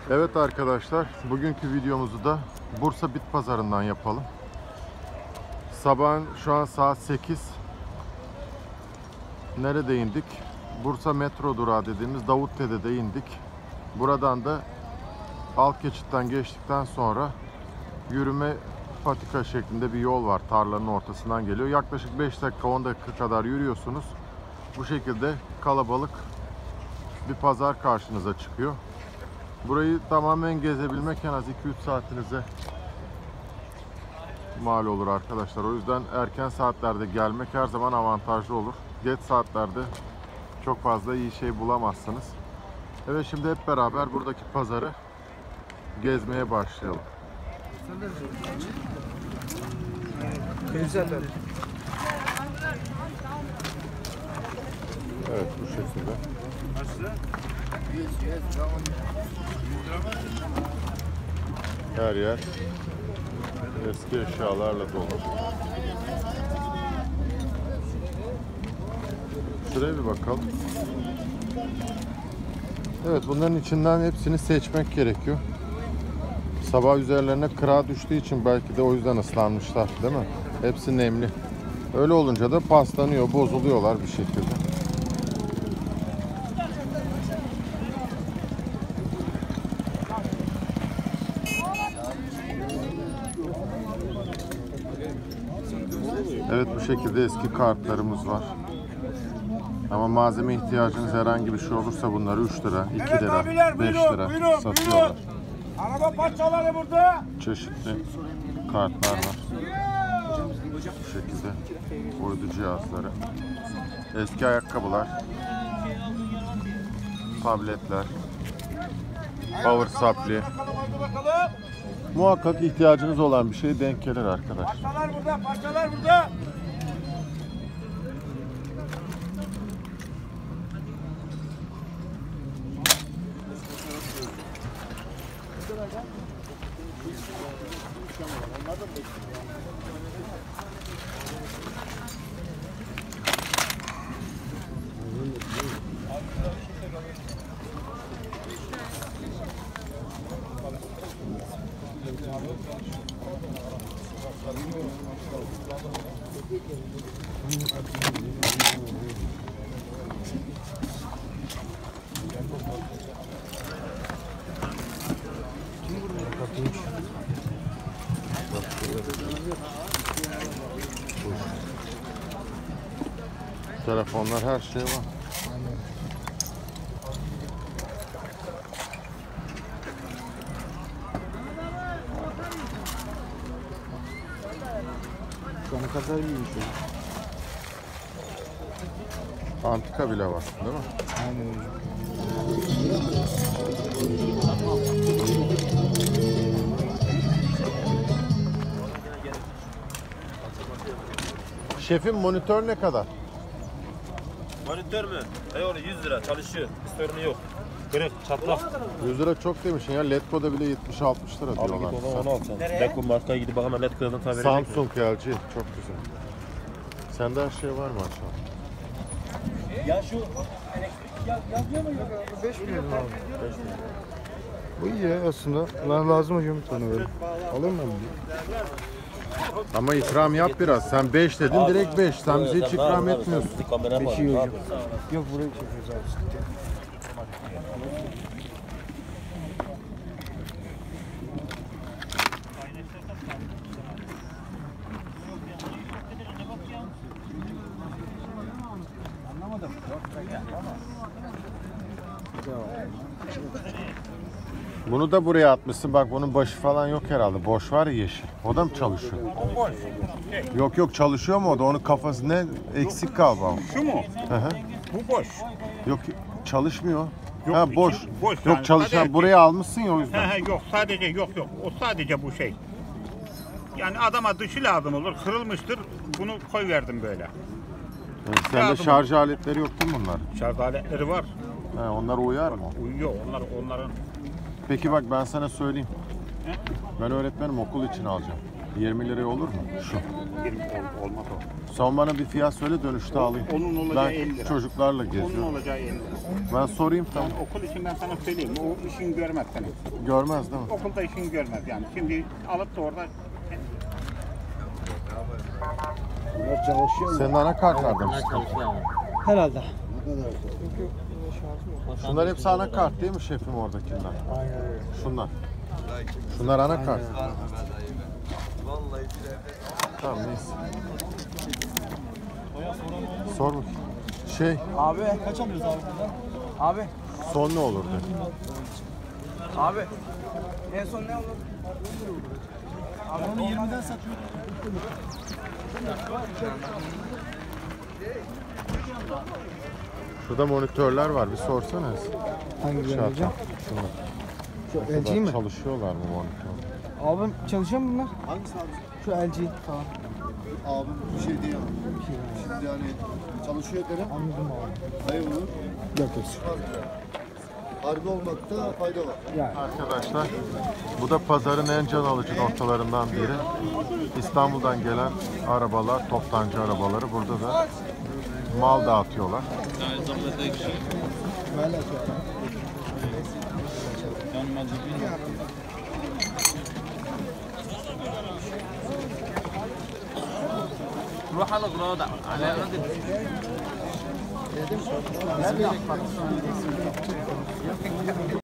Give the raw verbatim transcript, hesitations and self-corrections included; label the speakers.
Speaker 1: Evet arkadaşlar, bugünkü videomuzu da Bursa Bit Pazarı'ndan yapalım. Sabahın şu an saat sekiz. Nerede indik? Bursa metro durağı dediğimiz Davutdere'de indik. Buradan da alt geçitten geçtikten sonra yürüme patika şeklinde bir yol var. Tarlanın ortasından geliyor. Yaklaşık beş dakika on dakika kadar yürüyorsunuz. Bu şekilde kalabalık bir pazar karşınıza çıkıyor. Burayı tamamen gezebilmek en az iki üç saatinize mal olur arkadaşlar. O yüzden erken saatlerde gelmek her zaman avantajlı olur. Geç saatlerde çok fazla iyi şey bulamazsınız. Evet, şimdi hep beraber buradaki pazarı gezmeye başlayalım. Evet, bu şekilde. Her yer eski eşyalarla dolu. Şuraya bir bakalım. Evet, bunların içinden hepsini seçmek gerekiyor. Sabah üzerlerine kıra düştüğü için belki de o yüzden ıslanmışlar, değil mi? Hepsi nemli. Öyle olunca da paslanıyor, bozuluyorlar bir şekilde. Evet, bu şekilde eski kartlarımız var. Ama malzeme ihtiyacınız herhangi bir şey olursa bunları üç lira, iki
Speaker 2: Evet,
Speaker 1: lira,
Speaker 2: abiler,
Speaker 1: beş
Speaker 2: buyurun,
Speaker 1: lira
Speaker 2: buyurun,
Speaker 1: satıyorlar.
Speaker 2: buyurun. Araba parçaları burada.
Speaker 1: Çeşitli kartlar var. Bu şekilde uydu cihazları. Eski ayakkabılar. Tabletler. Power supply. Muhakkak ihtiyacınız olan bir şey denk gelir arkadaşlar.
Speaker 2: Parçalar burada, parçalar burada.
Speaker 1: Telefonlar, her şey var.
Speaker 3: Ne kadar iyiymiş o.
Speaker 1: Antika bile var, değil mi?
Speaker 3: Aynen öyle.
Speaker 1: Şefim, monitör ne kadar?
Speaker 4: Monitör mü? Eyvallah, yüz lira çalışıyor. Bir sorunu yok. Kırık, çatlak.
Speaker 1: yüz lira çok demişsin ya. Letgo'da bile yetmiş altmış lira
Speaker 4: Abi
Speaker 1: diyorlar.
Speaker 4: git onu al sen. Lekko markaya gidip bakalım L E D kırılığını tabi verecek mi?
Speaker 1: Samsung L G çok güzel. Sende her şey var maşallah.
Speaker 2: Ya şu
Speaker 3: beş milyon abi. Bu iyi ya aslında. Bana lazım hocam bir tane böyle. Alır mı abi?
Speaker 1: Ama ikram yap biraz. Sen beş dedin, direkt beş. Sen bize hiç ikram etmiyorsun.
Speaker 3: beş iyi hocam. Yok burayı çekiyoruz abi. Sıkıntı yok.
Speaker 1: Bunu da buraya atmışsın. Bak, bunun başı falan yok herhalde. Boş var ya, yeşil. O da mı çalışıyor?
Speaker 2: boş.
Speaker 1: Yok yok, çalışıyor mu o da? Onun kafası ne? Eksik galiba.
Speaker 2: Şu mu?
Speaker 1: Hı hı.
Speaker 2: Bu boş.
Speaker 1: Yok, çalışmıyor.
Speaker 2: Yok,
Speaker 1: Ha, boş.
Speaker 2: içi boş
Speaker 1: Yok,
Speaker 2: yani.
Speaker 1: çalışan.
Speaker 2: Sadece-
Speaker 1: Buraya almışsın ya, o yüzden.
Speaker 2: He he yok sadece yok yok. O sadece bu şey. Yani adama dışı lazım olur. Kırılmıştır. Bunu koy verdim böyle.
Speaker 1: Evet, sende
Speaker 2: Lazım.
Speaker 1: şarj aletleri yok değil mi bunlar?
Speaker 2: Şarj aletleri var.
Speaker 1: He, onlar uyar mı?
Speaker 2: Uyuyor. Onlar onların
Speaker 1: Peki bak, ben sana söyleyeyim. Ben öğretmenim, okul için alacağım. yirmi liraya olur mu? Şu.
Speaker 2: yirmi ol- olmaz o.
Speaker 1: Sen bana bir fiyat söyle, dönüşte alayım.
Speaker 2: Onun olacağı
Speaker 1: Ben
Speaker 2: elli lira.
Speaker 1: çocuklarla
Speaker 2: Onun
Speaker 1: geziyorum.
Speaker 2: olacağı elli lira.
Speaker 1: Ben sorayım, tamam.
Speaker 2: Yani okul için ben sana söyleyeyim. O işin görmez seni.
Speaker 1: Görmez değil mi?
Speaker 2: Okulda işin görmez yani. Şimdi alıp da orada
Speaker 3: Bunlar çalışıyor mu?
Speaker 1: Senin anakartlarda mı sıkıntı?
Speaker 5: Herhalde.
Speaker 1: Şunlar hepsi anakart değil mi şefim oradakiler?
Speaker 3: Aynen öyle.
Speaker 1: Şunlar. Şunlar anakart. Tamam neyse. Sor bakayım. Şey,
Speaker 5: Abi kaç alıyoruz abi buradan? Abi,
Speaker 1: son ne olurdu?
Speaker 5: abi. En son ne olur? Abi onu yirmiden satıyor.
Speaker 1: Şurada monitörler var, bir sorsana.
Speaker 3: Hangilerini
Speaker 1: Şey
Speaker 3: alacağım?
Speaker 1: Şunlar.
Speaker 3: Şu L G mi?
Speaker 1: Çalışıyorlar mı monitör?
Speaker 3: Abim çalışıyor mu bunlar?
Speaker 6: Hangisi abi?
Speaker 3: Şu L G falan.
Speaker 6: Abim bir şey değil. Şimdi yani çalışıyor derim.
Speaker 3: Anladım abi.
Speaker 6: Hayır olur.
Speaker 3: Yok yok.
Speaker 6: Harbi olmakta fayda var.
Speaker 3: Yani.
Speaker 1: Arkadaşlar, bu da pazarın en can alıcı noktalarından biri. İstanbul'dan gelen arabalar, toptancı arabaları burada da mal dağıtıyorlar.
Speaker 3: Böyle
Speaker 5: روح على غراضة على قد